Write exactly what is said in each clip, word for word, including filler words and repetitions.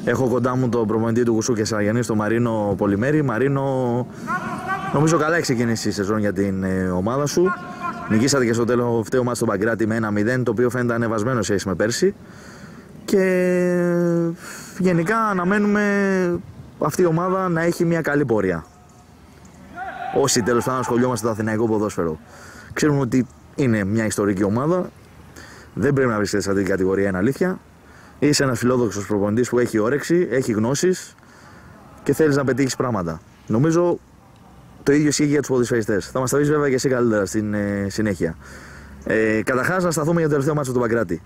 Έχω κοντά μου τον προπονητή του Γουσού και Σαραγιαννή, τον Μαρίνο Πολυμέρη. Μαρίνο, νομίζω καλά έχει ξεκινήσει η σεζόν για την ε, ομάδα σου. Νικήσατε και στο τελευταίο μάτς στον Παγκράτη με ένα μηδέν, το οποίο φαίνεται ανεβασμένο σε σχέση με πέρσι. Και γενικά αναμένουμε αυτή η ομάδα να έχει μια καλή πορεία. Όσοι τέλος πάντων ασχολιόμαστε με το αθηναϊκό ποδόσφαιρο, ξέρουμε ότι είναι μια ιστορική ομάδα. Δεν πρέπει να βρίσκεται σε αυτή την κατηγορία, είναι αλήθεια. Είσαι ένας φιλόδοξος προπονητής που έχει όρεξη, έχει γνώσεις και θέλεις να πετύχεις πράγματα. Νομίζω το ίδιο ισχύει για τους ποδοσφαιριστές. Θα μας τα πεις βέβαια και εσύ καλύτερα στην ε, συνέχεια. Ε, Καταρχάς, να σταθούμε για το τελευταίο μάτσο του Παγκράτη.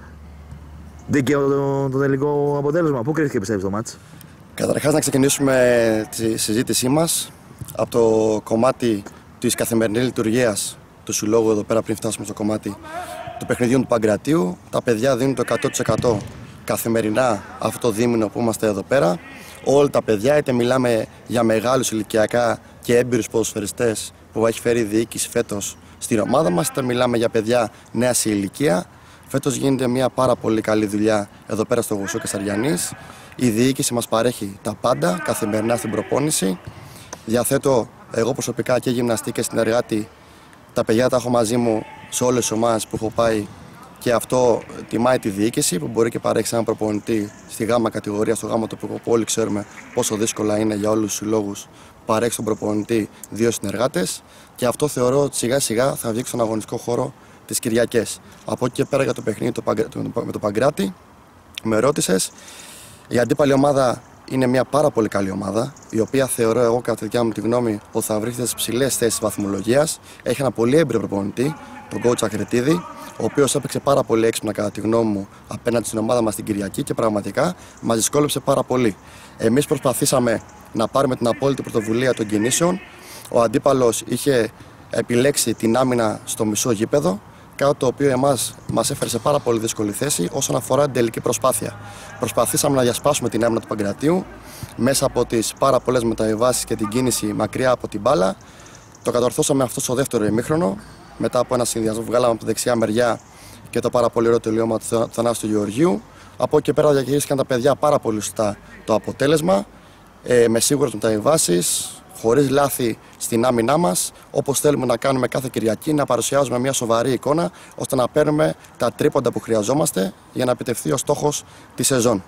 Δίκαιο το, το τελικό αποτέλεσμα. Πού κρίθηκε, πιστεύεις, το μάτς? Καταρχάς, να ξεκινήσουμε τη συζήτησή μας από το κομμάτι της καθημερινής λειτουργίας του συλλόγου εδώ πέρα, πριν φτάσουμε στο κομμάτι του παιχνιδιού του Παγκρατίου. Τα παιδιά δίνουν το εκατό τοις εκατό καθημερινά αυτό το δίμηνο που είμαστε εδώ πέρα. Όλα τα παιδιά, είτε μιλάμε για μεγάλους ηλικιακά και έμπειρους ποδοσφαιριστές που έχει φέρει η διοίκηση φέτος στην ομάδα μας, είτε μιλάμε για παιδιά νέα σε ηλικία. Φέτος γίνεται μια πάρα πολύ καλή δουλειά εδώ πέρα στο Γουσού και Σαραγιαννής. Η διοίκηση μας παρέχει τα πάντα καθημερινά στην προπόνηση. Διαθέτω εγώ προσωπικά και γυμναστή και συνεργάτη. Τα παιδιά τα έχω μαζί μου σε όλες τις ομάδες που έχω πάει και αυτό τιμάει τη διοίκηση που μπορεί και παρέχει έναν προπονητή στη γάμα κατηγορία, στο γάμα τοπικό που όλοι ξέρουμε πόσο δύσκολα είναι για όλους τους συλλόγους. Παρέχει στον προπονητή δύο συνεργάτες και αυτό θεωρώ ότι σιγά σιγά θα βγει στον αγωνιστικό χώρο τις Κυριακές. Από εκεί και πέρα για το παιχνίδι με το Παγκράτη, με ρώτησες. Η αντίπαλη ομάδα είναι μια πάρα πολύ καλή ομάδα, η οποία θεωρώ εγώ, κατά τη δικιά μου τη γνώμη, ότι θα βρίσκεται στις ψηλές θέσεις βαθμολογίας. Έχει ένα πολύ έμπειρο προπονητή, τον coach Ακριτίδη, ο οποίος έπαιξε πάρα πολύ έξυπνα, κατά τη γνώμη μου, απέναντι στην ομάδα μας την Κυριακή και πραγματικά μας δυσκόλεψε πάρα πολύ. Εμείς προσπαθήσαμε να πάρουμε την απόλυτη πρωτοβουλία των κινήσεων. Ο αντίπαλος είχε επιλέξει την άμυνα στο μισό γήπεδο, κάτι το οποίο εμάς μας έφερε σε πάρα πολύ δύσκολη θέση όσον αφορά την τελική προσπάθεια. Προσπαθήσαμε να διασπάσουμε την άμυνα του Παγκρατίου μέσα από τις πάρα πολλές μεταβιβάσεις και την κίνηση μακριά από την μπάλα. Το κατορθώσαμε αυτό στο δεύτερο ημίχρονο, μετά από ένα συνδυασμό που βγάλαμε από τη δεξιά μεριά και το πάρα πολύ ωραίο τελείωμα του Θανάση του Γεωργίου. Από εκεί και πέρα διαχειρίστηκαν τα παιδιά πάρα πολύ σωστά το αποτέλεσμα, ε, με σίγουρες μεταβιβάσεις, χωρίς λάθη στην άμυνά μας, όπως θέλουμε να κάνουμε κάθε Κυριακή, να παρουσιάζουμε μια σοβαρή εικόνα, ώστε να παίρνουμε τα τρίποντα που χρειαζόμαστε για να επιτευχθεί ο στόχος της σεζόν.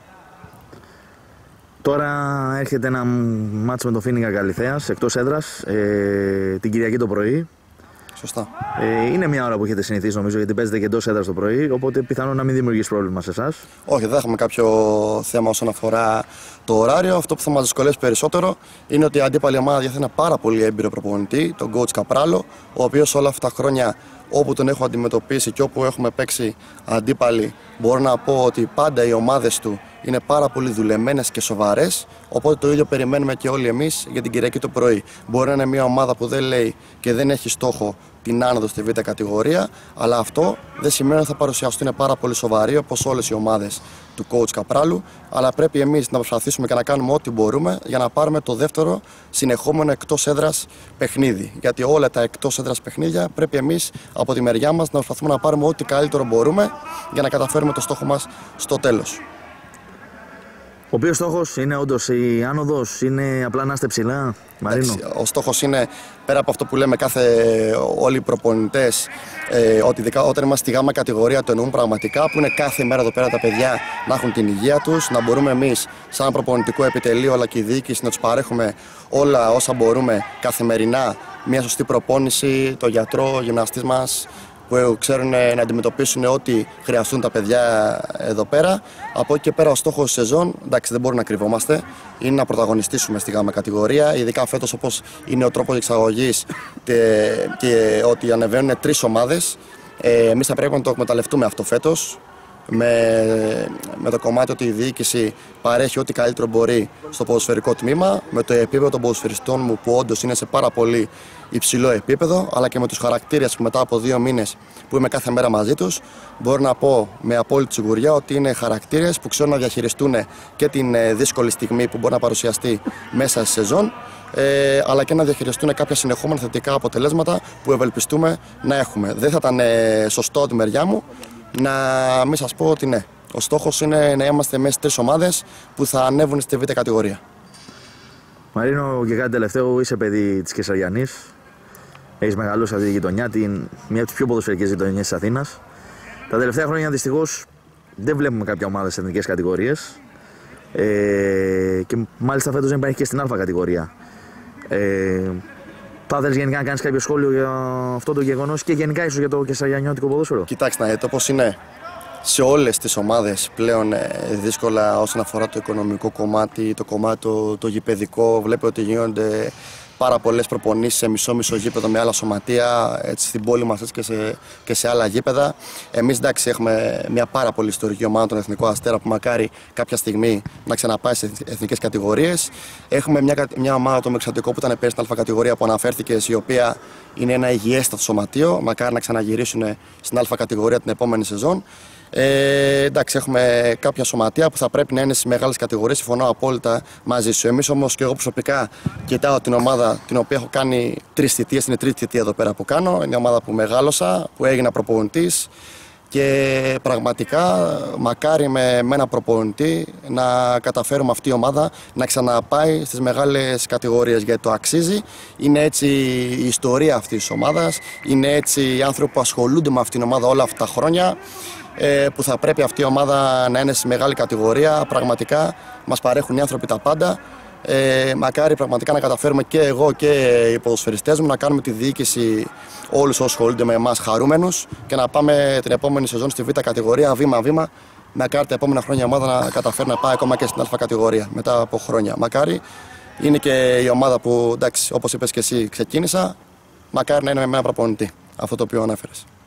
Τώρα έρχεται ένα μάτσο με το Φοίνικα Καλιθέας, εκτός έδρας, ε, την Κυριακή το πρωί. Σωστά. Ε, είναι μια ώρα που έχετε συνηθίσει, νομίζω, γιατί παίζετε και εντός έδρας το πρωί, οπότε πιθανόν να μην δημιουργήσει πρόβλημα σε εσάς. Όχι, δεν έχουμε κάποιο θέμα όσον αφορά το ωράριο. Αυτό που θα μας δυσκολεύσει περισσότερο είναι ότι η αντίπαλη ομάδα διαθέτει ένα πάρα πολύ έμπειρο προπονητή, τον coach Καπράλο, ο οποίος όλα αυτά τα χρόνια, όπου τον έχω αντιμετωπίσει και όπου έχουμε παίξει αντίπαλοι, μπορώ να πω ότι πάντα οι ομάδες του είναι πάρα πολύ δουλεμένες και σοβαρές. Οπότε το ίδιο περιμένουμε και όλοι εμείς για την Κυριακή το πρωί. Μπορεί να είναι μια ομάδα που δεν λέει και δεν έχει στόχο την άνοδο στη β' κατηγορία, αλλά αυτό δεν σημαίνει ότι θα παρουσιαστούν πάρα πολύ σοβαροί όπως όλες οι ομάδες του coach Καπράλου. Αλλά πρέπει εμείς να προσπαθήσουμε και να κάνουμε ό,τι μπορούμε για να πάρουμε το δεύτερο συνεχόμενο εκτός έδρας παιχνίδι. Γιατί όλα τα εκτός έδρας παιχνίδια πρέπει εμείς από τη μεριά μας να προσπαθούμε να πάρουμε ό,τι καλύτερο μπορούμε για να καταφέρουμε το στόχο μας στο τέλος. Ο οποίος στόχος είναι όντως η άνοδος, είναι απλά να είστε ψηλά, Μαρίνο? Ο στόχος είναι, πέρα από αυτό που λέμε κάθε, όλοι οι προπονητές, ε, ότι ειδικά όταν είμαστε στη γάμα κατηγορία το εννοούν πραγματικά, που είναι κάθε μέρα εδώ πέρα τα παιδιά να έχουν την υγεία τους, να μπορούμε εμείς σαν προπονητικό επιτελείο αλλά και η διοίκηση να τους παρέχουμε όλα όσα μπορούμε καθημερινά, μια σωστή προπόνηση, το γιατρό, ο γυμναστής μας, που ξέρουν να αντιμετωπίσουν ό,τι χρειαστούν τα παιδιά εδώ πέρα. Από εκεί και πέρα ο στόχος της σεζόν, εντάξει, δεν μπορούμε να κρυβόμαστε, είναι να πρωταγωνιστήσουμε στη γάμα κατηγορία, ειδικά φέτος όπως είναι ο τρόπος εξαγωγής και, και ότι ανεβαίνουν τρεις ομάδες. Ε, εμείς θα πρέπει να το εκμεταλλευτούμε αυτό φέτος, με, με το κομμάτι ότι η διοίκηση παρέχει ό,τι καλύτερο μπορεί στο ποδοσφαιρικό τμήμα, με το επίπεδο των ποδοσφαιριστών μου που όντως είναι σε πάρα πολύ υψηλό επίπεδο, αλλά και με τους χαρακτήρες που μετά από δύο μήνες που είμαι κάθε μέρα μαζί τους, μπορώ να πω με απόλυτη σιγουριά ότι είναι χαρακτήρες που ξέρουν να διαχειριστούν και την δύσκολη στιγμή που μπορεί να παρουσιαστεί μέσα στη σεζόν, ε, αλλά και να διαχειριστούν κάποια συνεχόμενα θετικά αποτελέσματα που ευελπιστούμε να έχουμε. Δεν θα ήταν σωστό από τη μεριά μου να μην σας πω ότι ναι, Ο στόχος είναι να είμαστε μέσα στις τρεις ομάδες που θα ανέβουν στη Β' κατηγορία. Μαρίνο, και κάτι τελευταίο, είσαι παιδί της Κεσαριανής. Έχεις μεγαλώσει αυτή τη γειτονιά, την, μια από τις πιο ποδοσφαιρικές γειτονιές της Αθήνας. Τα τελευταία χρόνια δυστυχώς δεν βλέπουμε κάποια ομάδα σε εθνικές κατηγορίες. Ε, και μάλιστα φέτος δεν υπάρχει και στην Α κατηγορία. Ε, θα ήθελες γενικά να κάνεις κάποιο σχόλιο για αυτό το γεγονός και γενικά ίσως για το κεσαριανιώτικο ποδόσφαιρο? Κοιτάξτε, να δείτε πώς είναι σε όλες τις ομάδες πλέον δύσκολα όσον αφορά το οικονομικό κομμάτι, το κομμάτι το, το γηπεδικό. Βλέπετε ότι γίνονται πάρα πολλές προπονήσεις σε μισό-μισό γήπεδο με άλλα σωματεία, έτσι, στην πόλη μας έτσι, και, σε, και σε άλλα γήπεδα. Εμείς εντάξει έχουμε μια πάρα πολύ ιστορική ομάδα, τον Εθνικό Αστέρα, που μακάρι κάποια στιγμή να ξαναπάει σε εθνικές κατηγορίες. Έχουμε μια, μια ομάδα, το Μεξαντικό, που ήταν πέρυσι στην Α κατηγορία που αναφέρθηκε, η οποία είναι ένα υγιέστατο σωματείο. Μακάρι να ξαναγυρίσουν στην Α κατηγορία την επόμενη σεζόν. Ε, εντάξει, έχουμε κάποια σωματεία που θα πρέπει να είναι στις μεγάλες κατηγορίες, συμφωνώ απόλυτα μαζί σου. Εμείς όμως και εγώ προσωπικά κοιτάω την ομάδα την οποία έχω κάνει τρεις θητείες, είναι η τρίτη θητεία εδώ πέρα που κάνω. Είναι μια ομάδα που μεγάλωσα, που έγινα προπονητής και πραγματικά μακάρι με, με ένα προπονητή να καταφέρουμε αυτή η ομάδα να ξαναπάει στις μεγάλες κατηγορίες, γιατί το αξίζει. Είναι έτσι η ιστορία αυτής της ομάδας, είναι έτσι οι άνθρωποι που ασχολούνται με αυτήν την ομάδα όλα αυτά τα χρόνια, που θα πρέπει αυτή η ομάδα να είναι στη μεγάλη κατηγορία. Πραγματικά μας παρέχουν οι άνθρωποι τα πάντα. Ε, μακάρι πραγματικά να καταφέρουμε και εγώ και οι ποδοσφαιριστές μου να κάνουμε τη διοίκηση, όλους όσοι ασχολούνται με εμάς, χαρούμενους και να πάμε την επόμενη σεζόν στη Β' κατηγορία βήμα-βήμα. Μακάρι τα επόμενα χρόνια η ομάδα να καταφέρει να πάει ακόμα και στην Α κατηγορία μετά από χρόνια. Μακάρι είναι και η ομάδα που, εντάξει, όπως είπες και εσύ, ξεκίνησα. Μακάρι να είναι με ένα προπονητή, αυτό το οποίο ανέφερες.